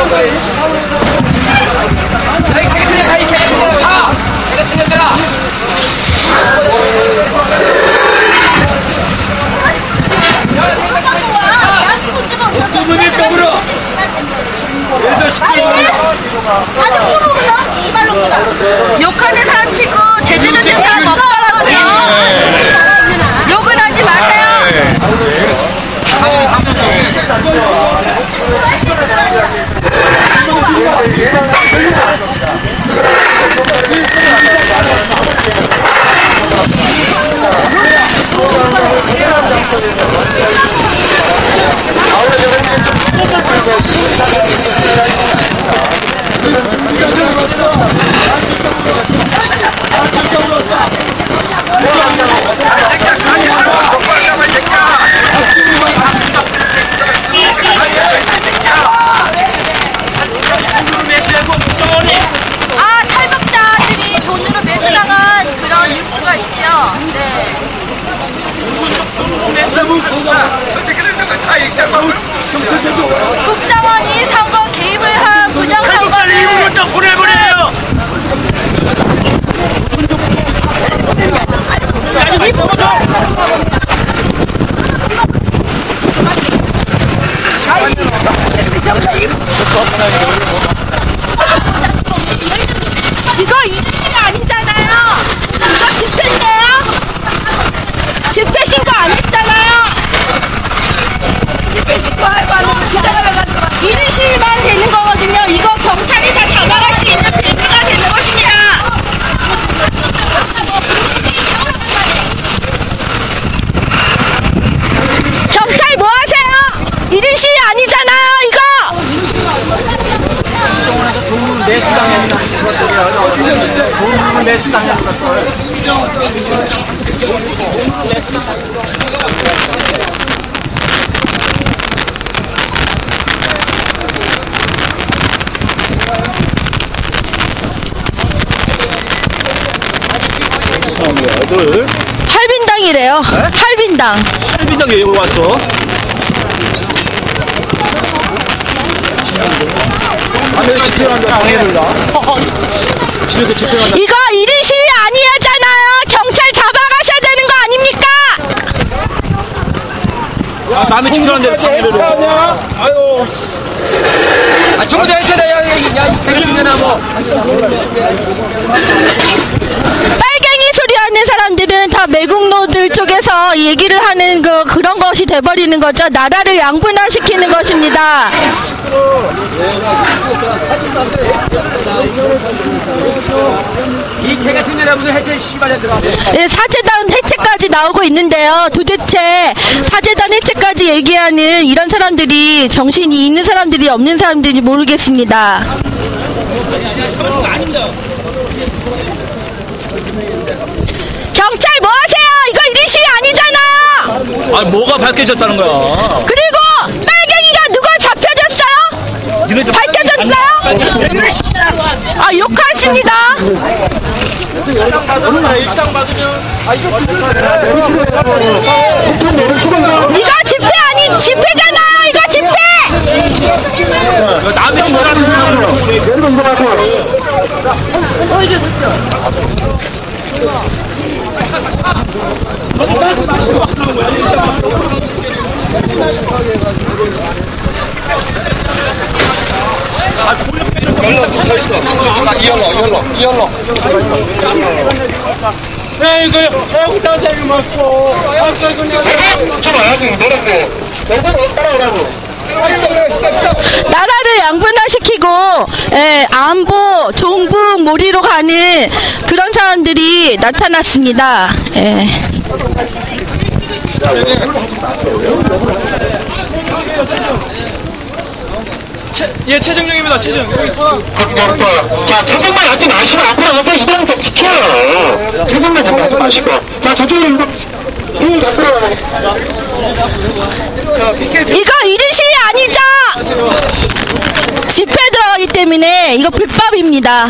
욕하는 사람 치고 제대로 된 사람 없더라고요. 욕은 하지 마세요. 탈북자들이 돈으로 매수당한 그런 뉴스가 있죠. 네. 국정원이 선거 개입을 한 부정선거를 보내버려요. 이거 입시가 아니잖아요. 이거 집회인데요. 집회 신고 안 했잖아요. 집회 신고하고 안 하면 이르시만 되는 거거든요. 이거 경찰이 다 잡아갈 수 있는 빌미가 되는 것입니다. 경찰 뭐 하세요? 이르시 아니잖아요. 이거. 국정원에서 돈 매수당하는 것들이야. 돈 매수당하는 것들. 할빈당이래요. 네? 할빈당. 할빈당 왜 왔어? 아니 집회한다 방해를 나. 집에서 집회한다. 이거 1인 시위 아니잖아요. 경찰 잡아가셔야 되는 거 아닙니까? 아, 남의 집회하는데 방해를 해. 아유. 아, 전부 다 해줘야 야, 대리인이나 뭐. 빨갱이 소리 하는 사람들은 다 매국노들 쪽에서 얘기를 하는 그런 것이 돼버리는 거죠. 나라를 양분화시키는 것입니다. 이 개 같은 데나 무슨 해체 씨발에 들어가. 네, 사재단 해체까지 나오고 있는데요. 도대체 사재단 해체까지 얘기하는 이런 사람들이 정신이 있는 사람들이 없는 사람들인지 모르겠습니다. 경찰 뭐 하세요? 이거 1인 시위 아니잖아요. 아 뭐가 밝혀졌다는 거야? 그리고 빨갱이가 누가 잡혀졌어요? 밝혀졌어요? 아, 욕하십니다. 이거 집회 아니 집회잖아요. 이거 집회. 남의 이열로. 네, 이거 애국 단장이 맞고. 좀 와야지 너라고 너는 따라오라고. 나라를 양분화시키고 안보, 종북, 몰이로 가는 그런 사람들이 나타났습니다. 예, 최정용입니다. 최정. 자, 저쪽만 하지 마시고 앞으로 가서 이동 좀 시켜요. 저쪽만 좀 하지 마시고. 자, 저쪽으로 이동. 앞으로 와. 이거 1인 시위 아니죠? 집회 들어가기 때문에 이거 불법입니다.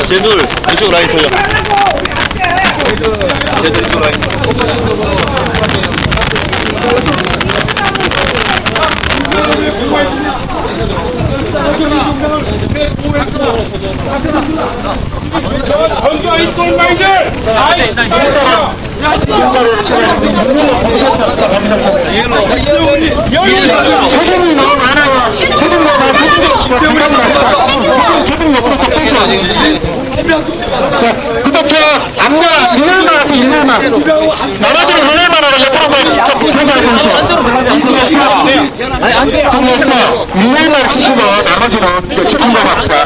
쟤들 이쪽 라인 서요. 쟤들 이쪽 라인. 전두환 똥망이들! 세금이 너무 많아요. 세금 너무 많아요. 자, 구독자 암자가 일렬만 와서 일렬만. 나머지는 일렬만 하고 옆으로 표시하고 있어요. 그래서 일렬만 쓰시고 나머지는 집중하고 합시다.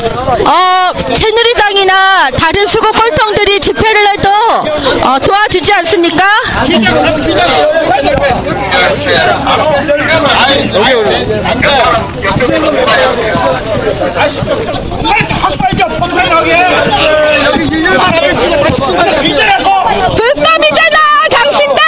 새누리당이나 다른 수구 꼴통들이 집회를 해도 도와주지 않습니까? 불법이잖아, 당신들!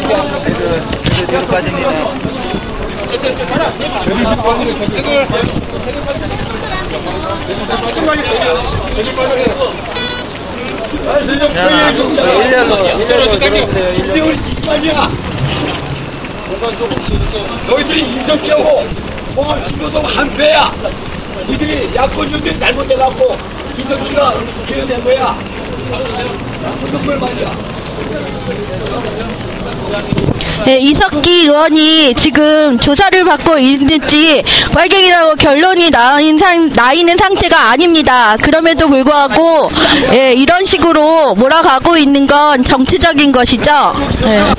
너희들이 이석기하고 홍합 진보동 한패야. 너희들이 야권주들 잘못해갖고 이석기가 기회낸 거야. 무슨 말 말이야. 네, 이석기 의원이 지금 조사를 받고 있는지 빨갱이라고 결론이 나 있는 상태가 아닙니다. 그럼에도 불구하고 이런 식으로 몰아가고 있는 건 정치적인 것이죠. 네.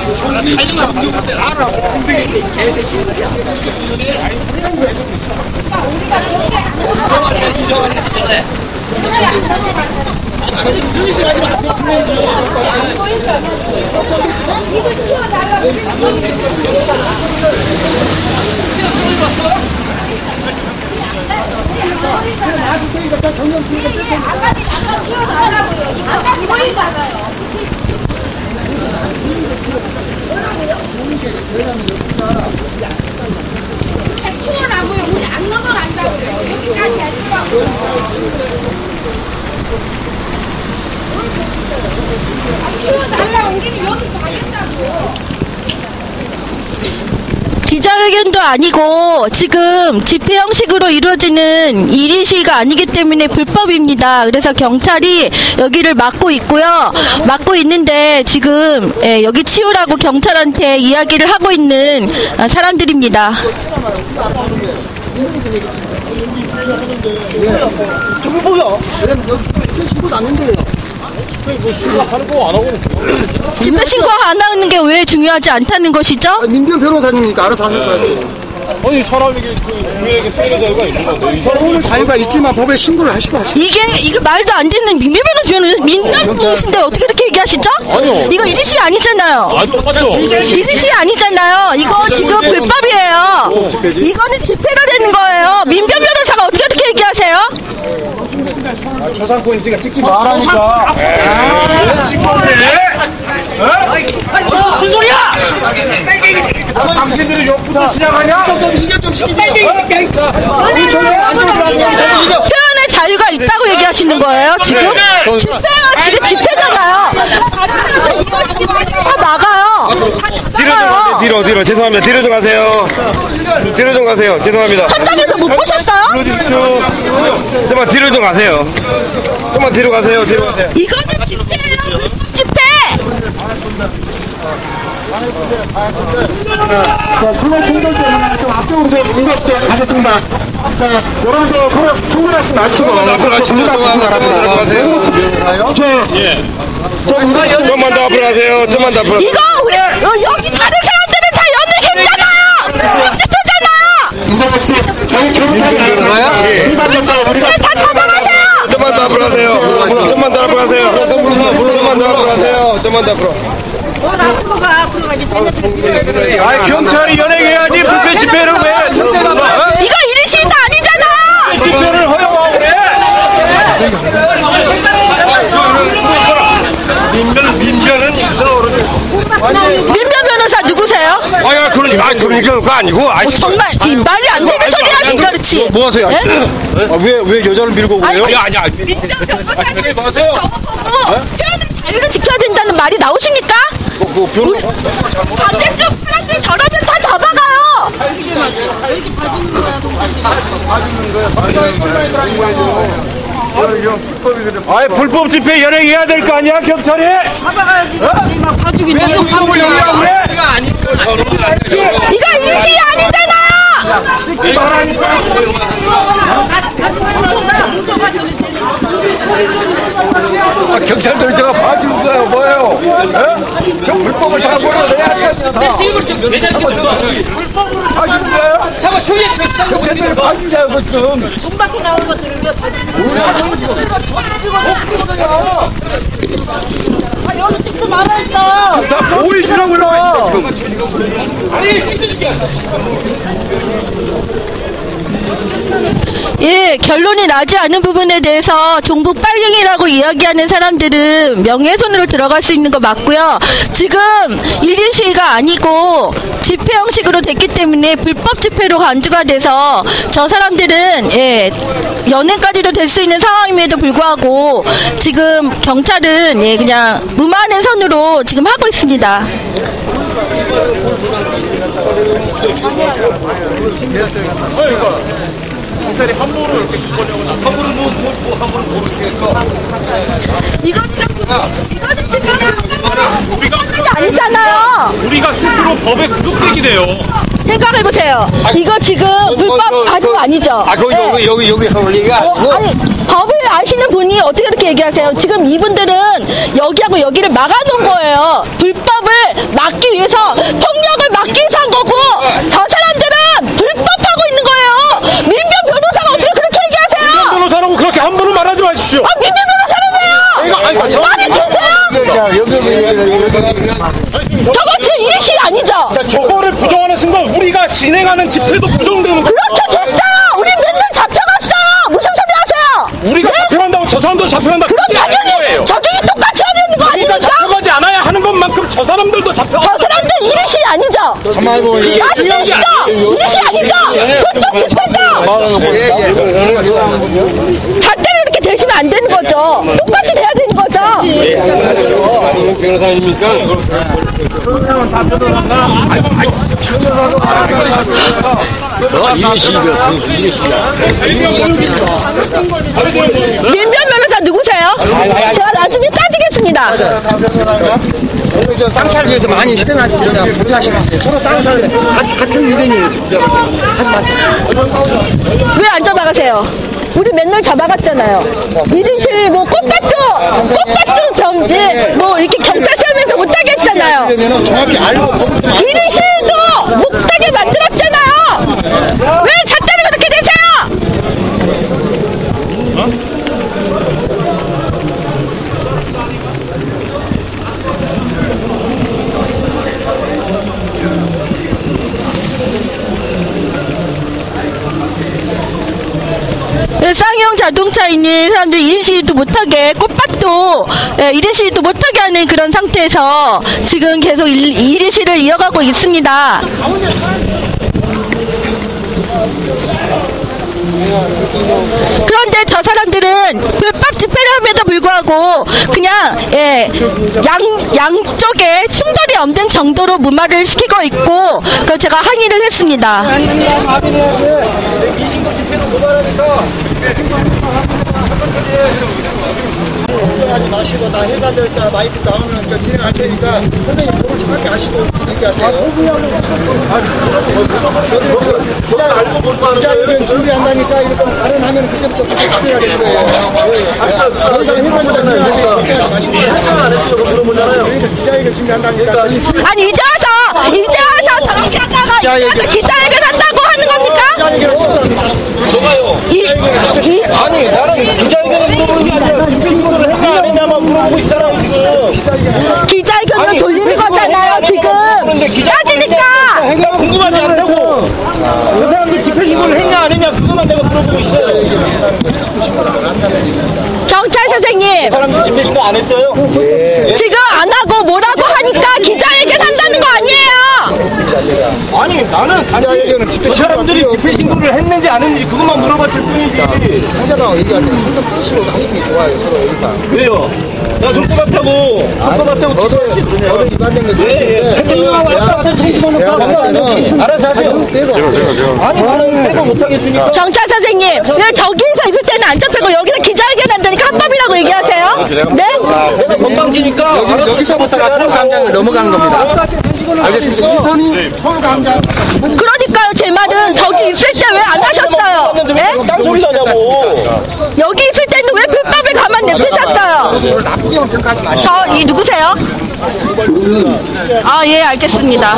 치워나고요. 우리 안 넘어간다고요. 여기까지 치워달라고. 우리는 여기서 하겠다고. 기자회견도 아니고 지금 집회 형식으로 이루어지는 1인 시위가 아니기 때문에 불법입니다. 그래서 경찰이 여기를 막고 있고요. 막고 있는데 지금 여기 치우라고 경찰한테 이야기를 하고 있는 사람들입니다. 좀 보여. 여기 신고도 안 했는데요. 집회 신고 안 하는 게 왜 중요하지 않다는 것이죠? 민변 변호사님이니까 알아서 하실 거예요. 아니 사람에게 국민에게 피해가 자유가 있는 건데 이 사람 오늘 자유가 있지만 법에 신고를 하시고 하시고. 이게 말도 안 되는 민변인이신데 어떻게 이렇게 얘기하시죠? 아니요. 이거 1인 시위 아니잖아요. 똑같죠. 1인 시위 아니잖아요. 이거 지금 불법이에요. 이거는 집회로 되는 거예요. 민변 변호사가 어떻게 이렇게 얘기하세요? 초상권 있으니까 찍지 말라니까. 무슨 소리야? 당신들이 욕부터 시작하냐? 이게 좀 시키세요. 표현의 자유가 있다고 얘기하시는 거예요, 지금? 집회가 지금 집회잖아요. 다른 사람들 이거 다 막아요. 뒤로 죄송합니다. 뒤로 좀 가세요. 뒤로 좀 가세요. 죄송합니다. 현장에서 못 보셨어요? 불러주십시오. 좀만 뒤로 좀 가세요. 좀만 뒤로 가세요. 뒤로 가세요. 이거는 집회예요, 집회! 자, 수고 충돌점은 좀 앞쪽으로 좀 응급 가겠습니다. 자, 여러분들 서로 충돌하지 마시고. 앞으로 가십시오. 좀만 앞으로 가세요. 예. 좀만 더 앞으로 가세요. 좀만 더 앞으로. 이거 여기 다른 사람들은 다 연행했잖아요. 집회잖아요. 이정학 씨, 저희 경찰이 일반적으로 우리가 다 잡아가세요. 좀만 더 앞으로 가세요. 좀만 더 앞으로 가세요. 좀만 더 앞으로 가세요. 좀만 더 앞으로. 경찰이 연행해야지 불법 집회를 왜? 이거 1인 시위도 아니잖아. 집회를 허용하고 그래? 민변은 무슨 어른이? 민변 변호사 누구세요? 아야 그러지 아, 그러니까 그거 아니고. 정말 이 말이 안 되는 소리 하시니까 그렇지. 뭐 하세요? 예? 왜 여자를 밀고 그래요? 아니야. 민변 변호사님 저보고 표현의 자유를 지켜야 된다는 말이 나오십니까? 반대쪽 사람들 저러면 다 잡아가요. 아이, 불법 집회 연행해야 될 거 아니야, 경찰이? 잡아가야지. 막 봐주기 왜 불법을 연행하고 그래? 이거 인식이 아니잖아요. 찍지 말라니까. 경찰들 제가 봐주는 거예요, 뭐예요? 예? 저 불법을 다 몰아내야 돼. 다. 봐주는 거예요? 잡아 주의 경찰들 봐주자요, 그 좀. 돈 받고 나오는 것들을 왜 여기 찍지 말아야겠다. 다 보여주라고 그러면. 예, 결론이 나지 않은 부분에 대해서 종북 빨갱이라고 이야기하는 사람들은 명예훼손으로 들어갈 수 있는 거 맞고요. 지금 1인 시위가 아니고 집회 형식으로 됐기 때문에 불법 집회로 간주가 돼서 저 사람들은 예, 연행까지도 될 수 있는 상황임에도 불구하고 지금 경찰은 예, 그냥 무마하는 선으로 지금 하고 있습니다. 이거는 지금 게 아니잖아요. 우리가 스스로 법에 구속되게 돼요. 생각해보세요. 이거 지금 불법 아니고 아니죠? 아, 거기, 네. 여기 하는 얘기가. 아니 법을 아시는 분이 어떻게 그렇게 얘기하세요? 지금 이분들은 여기하고 여기를 막아놓은 거예요. 불법을 막기 위해서 폭력을 막기 위해서 한 거고 저 사람들은 불법하고 있는 거예요. 민변 변호사가 어떻게 그렇게 얘기하세요? 변호사라고 그렇게 함부로 말하지 마십시오. 아 민변 변호사라며요. 말이 되세요? 저거 지금 일시 아니죠? 자, 저거를 부정하는 순간 우리가 진행하는 집회도 부정되는 거야. 그렇게 됐어요. 우리 맨날 잡혀갔어요. 무슨 소리 하세요? 우리가 잡혀간다고 저 사람도 잡혀간다. 그럼 그게 아닌 당연히 거예요. 적용이 똑같이 해야 되는 거 우리가 아닙니까? 잡혀가지 않아야 하는 것만큼 저 사람들도 잡혀가. 저 사람들 일시 아니죠? 맞으시죠? 일시 아니죠? 불법 집회죠? 잣대로 이렇게 되시면 안 되는 거죠. 똑같이 돼야 되는 거죠. 변호사입니까? 민변 변호사 누구세요? 제가 나중에 따지겠습니다. 쌍차를 위해서 많이 희생하시고 그냥 고생하시는데 서로 쌍차를 같은 유대인이에요 지금. 왜 안 잡아가세요? 우리 맨날 잡아갔잖아요. 이든실 뭐 꽃밭도 뭐 이렇게 경찰 세우면서 못하게 했잖아요. 그러면 정확히 알고 이든실도 못하게 만들었잖아요. 왜 잣대를 그렇게 내세요? 쌍용 자동차 있는 사람들 1인 시위도 못하게 꽃밭도 1인 시위도 못하게 하는 그런 상태에서 지금 계속 1인 시위를 이어가고 있습니다. 그런데 저 사람들은 불법 집회를 함에도 불구하고 그냥 양쪽에 충돌이 없는 정도로 무마를 시키고 있고 그 제가 항의를 했습니다. 걱정하지 마시고 다 회사들 마이크 나오면 진행할 테니까 선생님 그걸 정확히 아시고 얘기하세요. 그냥 알고 보는 거 기자회견 준비한다니까 이렇게 발언하면 그때부터 집회가 되는 거예요. 저희가 회사잖아요. 걱정하지 마시고 회사 안 했으면 물어보잖아요. 그러니까 기자회견 준비한다니까. 아니 이제 와서 저렇게 하다가 기자회견 한다고 하는 겁니까? 뭐가요? 아니 나는 기자회견을 물어보는 게 아니라 집회 신고를 했냐 안 했냐만 물어보고 있잖아요 지금. 기자회견을 돌리는 거잖아요 지금. 따지니까. 행위가 궁금하지 않다고. 그 사람들 집회 신고를 했냐 안 했냐 그것만 내가 물어보고 있어요. 경찰 선생님. 그 사람들 집회 신고 안 했어요? 지금 안 하고 뭐라고 하니까 기자회견 한다는 거 아니에요? 아니 나는 기자회견은 그 집회 사람들이 집회 신고를 했는지 안 했는지 그것만 물어봤을 뿐이지. 상대방 얘기할 때는 상담 끊으시고 하시는 게 좋아요, 서로 의상. 왜요? 나 손꼽았다고 저도 위반된 거 알아서 하세요. 아니 나는 빼고 못하겠으니까. 경찰 선생님, 왜 저기서 있을 때는 안 잡히고 여기서 기자회견 한다니까 합법이라고 얘기하세요? 네? 내가 건방지니까 여기서부터가 서울광장을 넘어가는 겁니다. 알겠습니다. 이선이 서울광장. 그러니까요, 제 말은 저기 있을 때 왜 안 하셨어요? 네? 딴소리 하냐고. 여기 있을 때는 왜 불법을 가만 냅두셨어요? 나쁘게만 평가하지 마시고. 이 누구세요? 아, 예, 알겠습니다.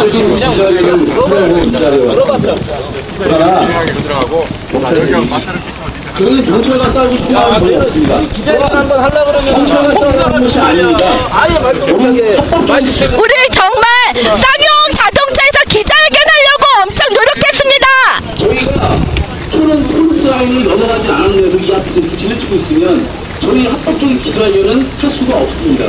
저는 경찰과 싸우고 싶은 마음이 전혀 없습니다. 기자회견 한번 하려고 그러면 폭사가 것이 아닙니다. 아예 말도 못하게. 우리 정말 쌍용 자동차에서 기자회견 하려고 엄청 노력했습니다. 저희가 초는 폴스라인을 넘어가지 않았는데도 이 앞에서 이렇게 지나치고 있으면 저희 합법적인 기자회견은 할 수가 없습니다.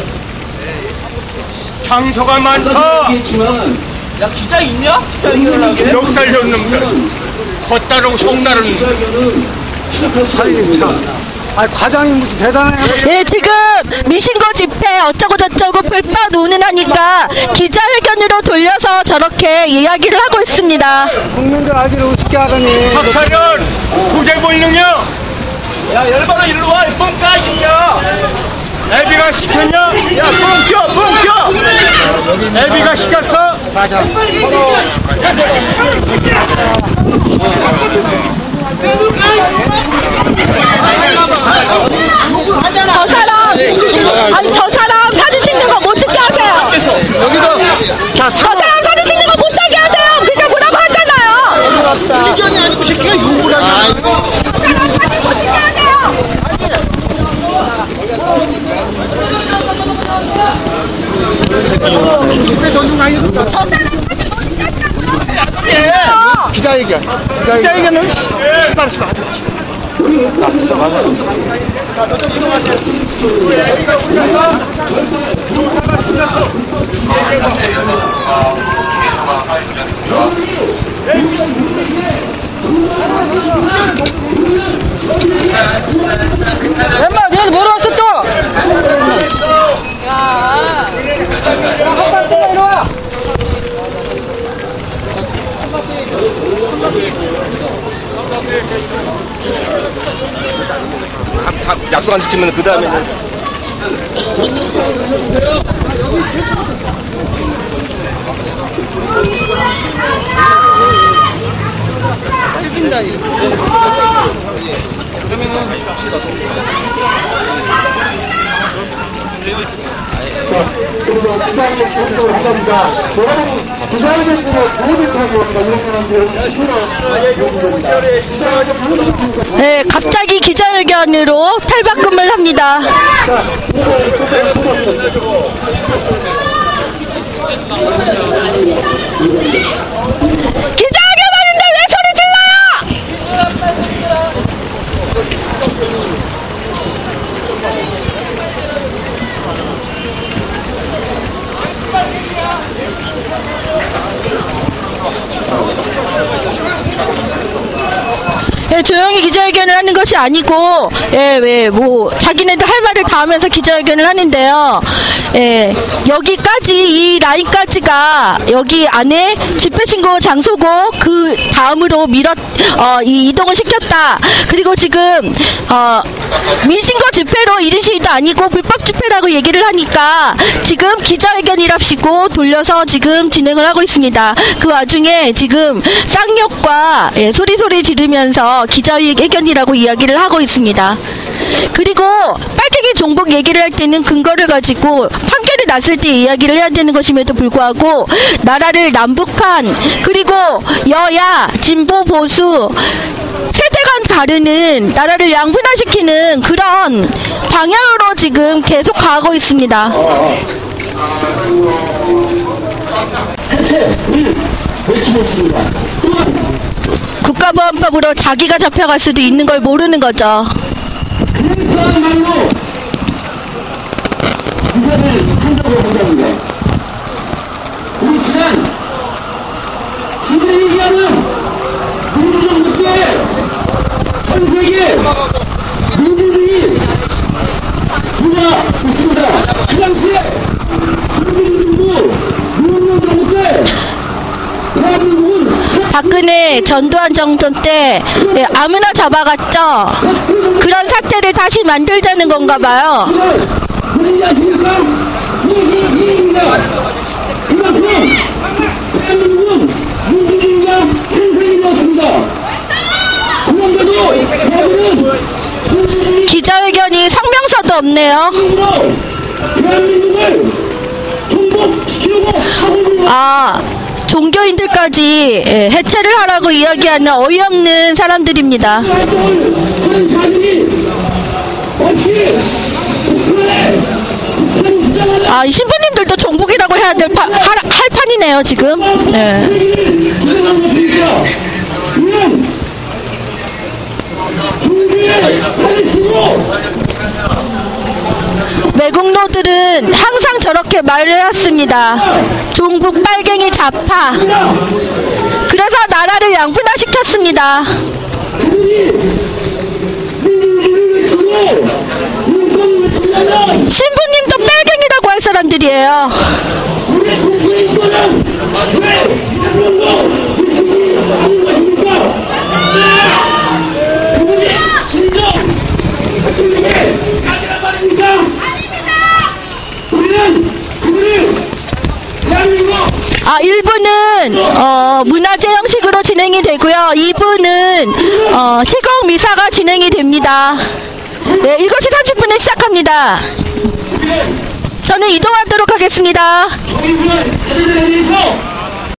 장소가 많다. 아까 얘기했지만 야 기자 있냐? 기자회견을 하게? 역살련 놈들. 겉다르고 속다른 기자회견은 시작할 수가 있습니다. 아, 과장이 무슨 대단해요. 예, 지금 미신고 집회 어쩌고 저쩌고 불법 논의하니까 기자회견으로 돌려서 저렇게 이야기를 하고 있습니다. 국민들 알기를 우습게 하더니. 박사련 구제불능이야. 야 열받아 일로 와. 뻥 까, 새끼야. 애비가 시켰냐? 야 뻥 껴. 애비가 시켰어? 저 사람, 아니 저 사람 사진 찍는 거 못 찍게 하세요. 저 사람 사진 찍는 거 못하게 하세요. 그러니까 뭐라고 하잖아요. 의견이 아니고 새끼가 욕을 하냐. 사진 못 찍게 하세요. 집회 존중 아닙니까? 저 사람 사진 못 찍게 하시라고. 기자회견. 기자회견은 엄마, 얘들 뭐로 왔어 또? 야, 한번 또 이리 와. 다 약속 안 지키면 그 다음에는 그래서 기자회견 계속적으로 하답니다. 여러분, 기자회견으로 도움을 차지합니다. 이렇게 네, 갑자기 기자회견으로 탈바꿈을 합니다. 기자회견 하는데 왜 소리 질러요? 예, 조용히 기자회견을 하는 것이 아니고, 예, 왜, 뭐, 자기네들 할 말을 다 하면서 기자회견을 하는데요. 예, 여기까지, 이 라인까지가 여기 안에 집회신고 장소고, 그 다음으로 이동을 시켰다. 그리고 지금, 민신고 집회로 1인 시위도 아니고 불법 집회라고 얘기를 하니까 지금 기자회견이랍시고 돌려서 지금 진행을 하고 있습니다. 그 와중에 지금 쌍욕과 소리소리 지르면서 기자회견이라고 이야기를 하고 있습니다. 그리고 빨갱이 종북 얘기를 할 때는 근거를 가지고 판결이 났을 때 이야기를 해야 되는 것임에도 불구하고 나라를 남북한 그리고 여야 진보 보수 세대간 가르는 나라를 양분화시키는 그런 방향으로 지금 계속 가고 있습니다. 국가보안법으로 자기가 잡혀갈 수도 있는 걸 모르는 거죠. 그야말로 기사를 한다고 한답니다. 우리 지난 지들이 우리나라는 민주정부 때 전 세계 민주주의 분야 있습니다. 그 당시에 민주정부 때 대한민국은 박근혜 전두환 정권 때 아무나 잡아갔죠. 그런 사태를 다시 만들자는 건가 봐요. 뭔지 아십니까? 22입니다. 그만큼 대한민국은 민주주의가 생생이 되었습니다. 그런데도 저들은 기자회견이 성명서도 없네요. 대한민국을 통복시키려고 하고 있는 아, 종교인들까지 해체를 하라고 이야기하는 어이없는 사람들입니다. 활동을 하는 자들이 없이 북한에 북한 주장하는 아, 이 신부님들도 종북이라고 해야 할 판이네요, 지금. 네. 얘기를 주장하는 것입니다. 이는 종교의 탈의심으로 매국노들은 항상 저렇게 말을 했습니다. 종북 빨갱이 좌파. 그래서 나라를 양분화시켰습니다. 신부님도 빨갱이라고 할 사람들이에요. 우리 국민의 인권은 왜 이런 거 지키지 않는 것입니까? 그분이 진정 대통령의 사기란 말입니까? 우리는 그분을 대한민국 아, 1부는 문화제 형식으로 진행이 되고요. 2부는 시공 미사가 진행이 됩니다. 네, 7시 30분에 시작합니다. 저는 이동하도록 하겠습니다. 저희는 사례들에 대해서